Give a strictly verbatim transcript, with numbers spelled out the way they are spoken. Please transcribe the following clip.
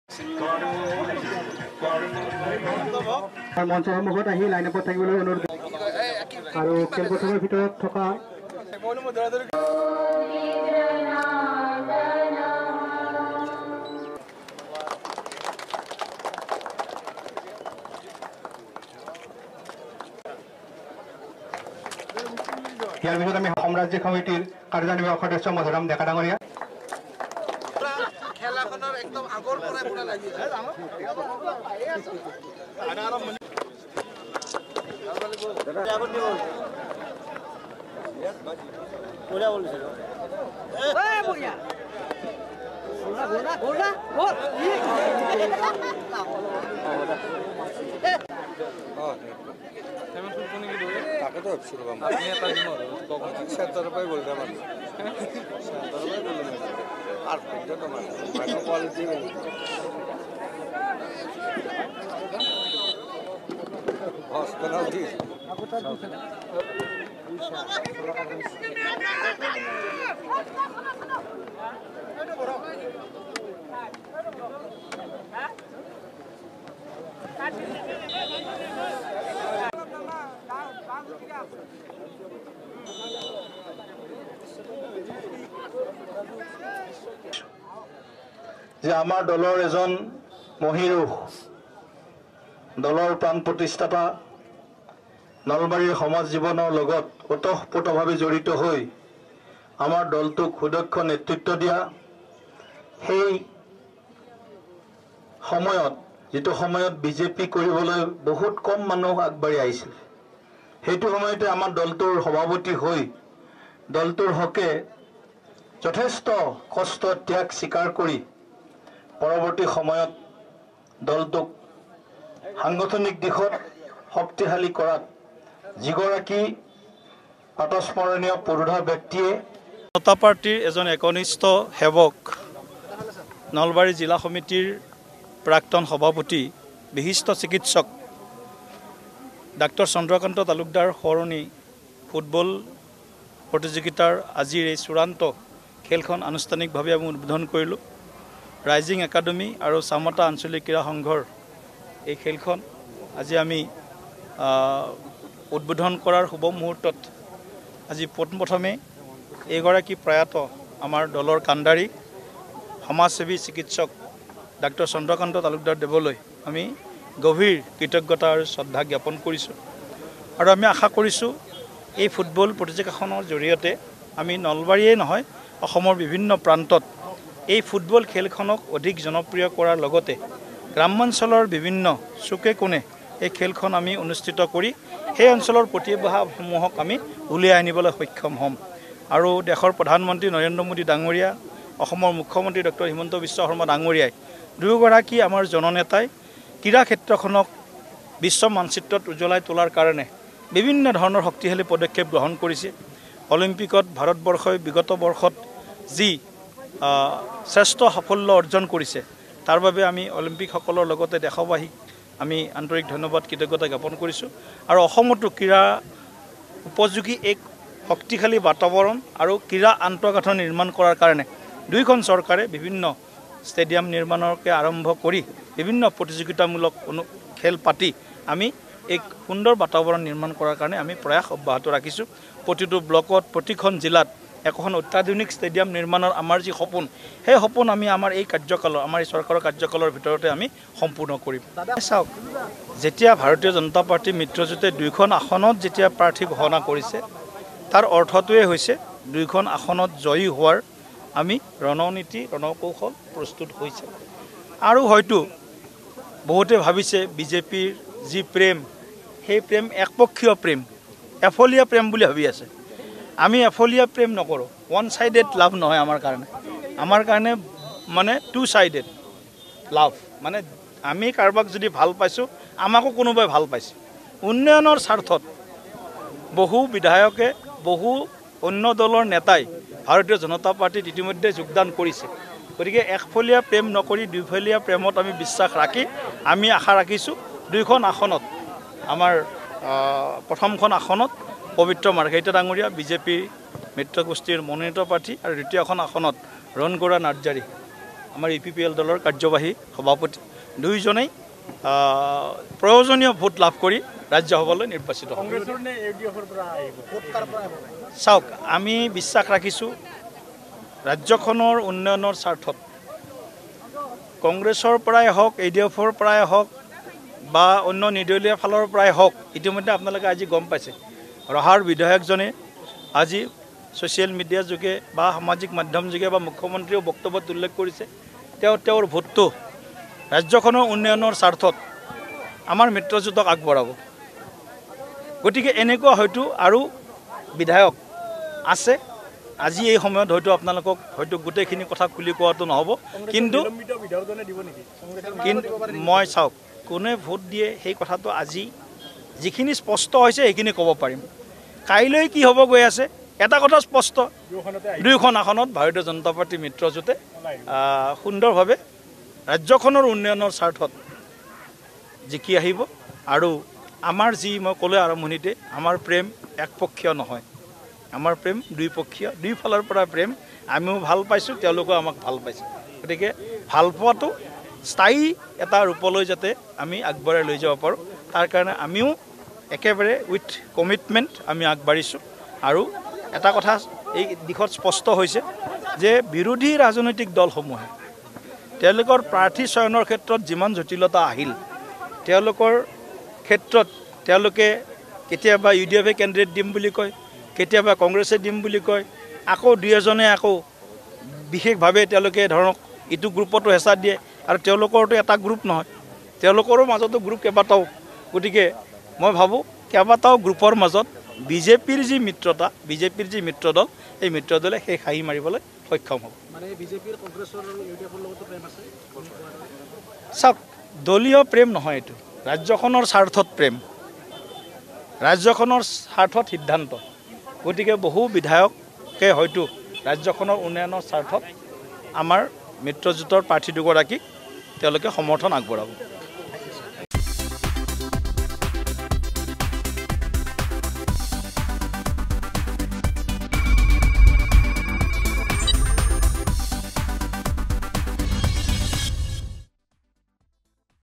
মঞ্চৰ সন্মুখত আহি লাইন আপত থাকিবলৈ অনুৰোধ আৰু খেলপথাৰৰ ভিতৰত থকা ইয়াৰ পিছত আমি অসম ৰাজ্যিক সমিতিৰ কাৰ্যনিৰ্বাহক সদস্য মধুৰাম ডেকা ডাঙৰীয়া খেলাখনৰ একদম আগৰ পৰাই পুৰা লাগি আছে কোলা বলছিল এই বইয়া গোলা গোলা গোলা গোল ও তেমন কোন কি দিবে তাকে তো শুরু করব আপনি এটা দিন কখন সত্তর রুপায় বলতে পারি সত্তর রুপায় বললেন আর কত তোমার মাইক্রো কোয়ালিটি বস পেনাল্টি যে আমাৰ দলৰ এজন মহিৰুহ দলৰ প্ৰাণ প্ৰতিষ্ঠাতা নলবাৰীৰ সমাজ জীৱনৰ লগত ওতঃপ্ৰোতভাৱে জড়িত হৈ আমাৰ দলটোক সুদক্ষ নেতৃত্ব দিয়া সেই সময়ত যেটো সময়ত বিজেপি কৰিবলৈ বহুত কম মানুহ আগবাঢ়ি আহিছিল সেইটো সময়তে আমাৰ দলটোৰ সভাপতি হৈ দলটোৰ হকে যথেষ্ট কষ্ট ত্যাগ স্বীকাৰ কৰি পৰৱৰ্তী সময়ত দলটোক সাংগঠনিক দিশত শক্তিশালী কৰাত যিগৰাকী পাতস্মৰণীয় পুৰুধা ব্যক্তিয়ে জনতা পাৰ্টিৰ এজন একনিষ্ঠ সেৱক নলবাৰী জিলা সমিতিৰ প্ৰাক্তন সভাপতি বিশিষ্ট চিকিৎসক ডাক্তৰ চন্দ্ৰকান্ত তালুকদাৰ সৰণী ফুটবল প্ৰতিযোগিতাৰ আজিৰ এই চূড়ান্ত খেলখন আনুষ্ঠানিকভাৱে আমি উদ্বোধন কৰিলোঁ ৰাইজিং একাডেমি আৰু চামতা আঞ্চলিক ক্ৰীড়া সংঘৰ এই খেলখন আজি আমি উদ্বোধন কৰাৰ শুভ মুহূৰ্তত আজি পোনপ্ৰথমে এইগৰাকী প্ৰয়াত আমাৰ দলৰ কাণ্ডাৰী সমাজসেৱী চিকিৎসক ডাক্তৰ চন্দ্ৰকান্ত তালুকদাৰ দেৱলৈ আমি গভীৰ কৃতজ্ঞতা আৰু শ্ৰদ্ধা জ্ঞাপন কৰিছোঁ আৰু আমি আশা কৰিছোঁ এই ফুটবল প্ৰতিযোগিতাখনৰ জৰিয়তে আমি নলবাৰীয়ে নহয় অসমৰ বিভিন্ন প্ৰান্তত এই ফুটবল খেলখনক অধিক জনপ্ৰিয় কৰাৰ লগতে গ্ৰামাঞ্চলৰ বিভিন্ন চুকে কোণে এই খেলখন আমি অনুষ্ঠিত কৰি সেই অঞ্চলৰ প্ৰতিভাসমূহক আমি উলিয়াই আনিবলৈ সক্ষম হ'ম আৰু দেশৰ প্ৰধানমন্ত্ৰী নৰেন্দ্ৰ মোদী ডাঙৰীয়া অসমৰ মুখ্যমন্ত্ৰী ডক্টৰ হিমন্ত বিশ্ব শৰ্মা ডাঙৰীয়াই দুয়োগৰাকী আমাৰ জননেতাই ক্ৰীড়া ক্ষেত্ৰখনক বিশ্ব মানচিত্ৰত উজ্বলাই তোলাৰ কাৰণে বিভিন্ন ধৰণৰ শক্তিশালী পদক্ষেপ গ্ৰহণ কৰিছে অলিম্পিকত ভাৰতবৰ্ষই বিগত বৰ্ষত যি শ্ৰেষ্ঠ সাফল্য অৰ্জন কৰিছে তাৰ বাবে আমি অলিম্পিকসকলৰ লগতে দেশবাসীক আমি আন্তৰিক ধন্যবাদ কৃতজ্ঞতা জ্ঞাপন কৰিছোঁ আৰু অসমতো ক্ৰীড়া উপযোগী এক শক্তিশালী বাতাবৰণ আৰু ক্ৰীড়া আন্তঃগাঁথনি নিৰ্মাণ কৰাৰ কাৰণে দুইখন চৰকাৰে বিভিন্ন ষ্টেডিয়াম নিৰ্মাণকে আৰম্ভ কৰি বিভিন্ন প্ৰতিযোগিতামূলক খেল পাতি আমি এক সুন্দৰ বাতাবৰণ নিৰ্মাণ কৰাৰ কাৰণে আমি প্ৰয়াস অব্যাহত ৰাখিছোঁ প্ৰতিটো ব্লকত প্ৰতিখন জিলাত এখন অত্যাধুনিক ষ্টেডিয়াম নিৰ্মাণৰ আমাৰ যি সপোন সেই সপোন আমি আমাৰ এই কাৰ্যকালৰ আমাৰ এই চৰকাৰৰ কাৰ্যকালৰ ভিতৰতে আমি সম্পূৰ্ণ কৰিম চাওক যেতিয়া ভাৰতীয় জনতা পাৰ্টি মিত্ৰজোঁটে দুইখন আসনত যেতিয়া প্ৰাৰ্থী ঘোষণা কৰিছে তাৰ অৰ্থটোৱে হৈছে দুইখন আসনত জয়ী হোৱাৰ আমি ৰণনীতি ৰণকৌশল প্ৰস্তুত হৈছে আৰু হয়তো বহুতে ভাবিছে বিজেপিৰ যি প্ৰেম সেই প্ৰেম একপক্ষীয় প্ৰেম এফলীয়া প্ৰেম বুলি ভাবি আছে আমি এফলীয়া প্ৰেম নকৰোঁ ওৱান সাইডেড লাভ নহয় আমাৰ কাৰণে আমাৰ কাৰণে মানে টু সাইডেড লাভ মানে আমি কাৰোবাক যদি ভাল পাইছোঁ আমাকো কোনোবাই ভাল পাইছে উন্নয়নৰ স্বাৰ্থত বহু বিধায়কে বহু অন্য দলৰ নেতাই ভাৰতীয় জনতা পাৰ্টিত ইতিমধ্যে যোগদান কৰিছে গতিকে একফলীয়া প্ৰেম নকৰি দুইফলীয়া প্ৰেমত আমি বিশ্বাস ৰাখি আমি আশা ৰাখিছোঁ দুইখন আসনত আমাৰ প্ৰথমখন আসনত পবিত্ৰ মাৰ্ঘেৰিটা ডাঙৰীয়া বিজেপি মিত্ৰগোষ্ঠীৰ মনোনীত প্ৰাৰ্থী আৰু দ্বিতীয়খন আসনত ৰণগৌৰা নাৰ্জাৰী আমাৰ ইউ পি পি এল দলৰ কাৰ্যবাহী সভাপতি দুয়োজনেই প্ৰয়োজনীয় ভোট লাভ কৰি ৰাজ্যসভালৈ নিৰ্বাচিত হ'ব। চাওক, আমি বিশ্বাস ৰাখিছোঁ ৰাজ্যখনৰ উন্নয়নৰ স্বাৰ্থত কংগ্ৰেছৰ পৰাই হওক, এ ডি এফৰ পৰাই হওক বা অন্য নিৰ্দলীয় ফালৰ পৰাই হওক, ইতিমধ্যে আপোনালোকে আজি গম পাইছে ৰহাৰ বিধায়কজনে আজি ছ'চিয়েল মিডিয়াৰ যোগে বা সামাজিক মাধ্যম যোগে বা মুখ্যমন্ত্ৰীয়েও বক্তব্যত উল্লেখ কৰিছে তেওঁ তেওঁৰ ভোটটো ৰাজ্যখনৰ উন্নয়নৰ স্বাৰ্থত আমাৰ মিত্ৰজোঁটক আগবঢ়াব। গতিকে এনেকুৱা হয়তো আৰু বিধায়ক আছে, আজি এই সময়ত হয়তো আপোনালোকক হয়তো গোটেইখিনি কথা খুলি কোৱাটো নহ'ব, কিন্তু কিন্তু মই চাওক কোনে ভোট দিয়ে সেই কথাটো আজি যিখিনি স্পষ্ট হৈছে সেইখিনি ক'ব পাৰিম। কাইলৈ কি হ'ব গৈ আছে এটা কথা স্পষ্ট, দুয়োখন আসনত ভাৰতীয় জনতা পাৰ্টি মিত্ৰজোঁটে সুন্দৰভাৱে ৰাজ্যখনৰ উন্নয়নৰ স্বাৰ্থত জিকি আহিব। আৰু আমাৰ যি মই ক'লোঁ আৰম্ভণিতে, আমাৰ প্ৰেম একপক্ষীয় নহয়, আমাৰ প্ৰেম দুইপক্ষীয়, দুইফালৰ পৰা প্ৰেম। আমিও ভাল পাইছোঁ, তেওঁলোকেও আমাক ভাল পাইছে। গতিকে ভাল পোৱাটো স্থায়ী এটা ৰূপলৈ যাতে আমি আগবঢ়াই লৈ যাব পাৰোঁ, তাৰ কাৰণে আমিও একেবাৰে উইথ কমিটমেণ্ট আমি আগবাঢ়িছোঁ। আৰু এটা কথা এই দিশত স্পষ্ট হৈছে যে বিৰোধী ৰাজনৈতিক দলসমূহে তেওঁলোকৰ প্ৰাৰ্থী চয়নৰ ক্ষেত্ৰত যিমান জটিলতা আহিল, তেওঁলোকৰ ক্ষেত্ৰত তেওঁলোকে কেতিয়াবা ইউ ডি এফে কেণ্ডিডেট দিম বুলি কয়, কেতিয়াবা কংগ্ৰেছে দিম বুলি কয়, আকৌ দুই এজনে আকৌ বিশেষভাৱে তেওঁলোকে ধৰক ইটো গ্ৰুপতো হেঁচা দিয়ে। আৰু তেওঁলোকৰতো এটা গ্ৰুপ নহয়, তেওঁলোকৰো মাজতো গ্ৰুপ কেইবাটাও। গতিকে মই ভাবোঁ কেইবাটাও গ্ৰুপৰ মাজত বিজেপিৰ যি মিত্ৰতা, বিজেপিৰ যি মিত্ৰ দল, এই মিত্ৰ দলে সেই হাঁহি মাৰিবলৈ সক্ষম হ'ব। চাওক, দলীয় প্ৰেম নহয়, এইটো ৰাজ্যখনৰ স্বাৰ্থত প্ৰেম, ৰাজ্যখনৰ স্বাৰ্থত সিদ্ধান্ত। গতিকে বহু বিধায়কে হয়তো ৰাজ্যখনৰ উন্নয়নৰ স্বাৰ্থত আমাৰ মিত্ৰজোঁটৰ প্ৰাৰ্থী দুগৰাকীক তেওঁলোকে সমৰ্থন আগবঢ়াব।